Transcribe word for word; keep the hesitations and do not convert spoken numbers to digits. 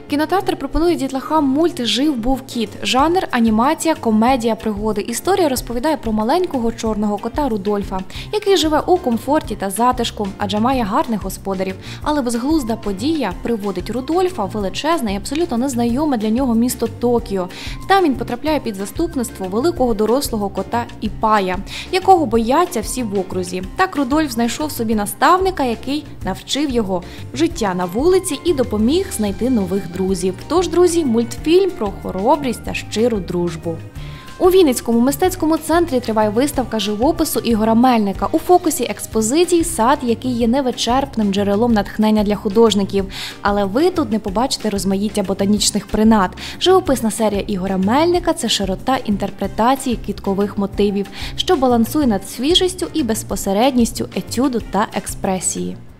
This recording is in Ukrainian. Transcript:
Кінотеатр пропонує дітлахам мульт «Жив-був кіт». Жанр – анімація, комедія, пригоди. Історія розповідає про маленького чорного кота Рудольфа, який живе у комфорті та затишку, адже має гарних господарів. Але безглузда подія приводить Рудольфа в величезне і абсолютно незнайоме для нього місто Токіо. Там він потрапляє під заступництво великого дорослого кота Іпая, якого бояться всі в окрузі. Так Рудольф знайшов собі наставника, який навчив його життя на вулиці і допоміг знайти нових друзів. Тож, друзі, мультфільм про хоробрість та щиру дружбу. У Вінницькому мистецькому центрі триває виставка живопису Ігоря Мельника. У фокусі експозицій сад, який є невичерпним джерелом натхнення для художників. Але ви тут не побачите розмаїття ботанічних принад. Живописна серія Ігоря Мельника – це широта інтерпретації квіткових мотивів, що балансує над свіжістю і безпосередністю етюду та експресії.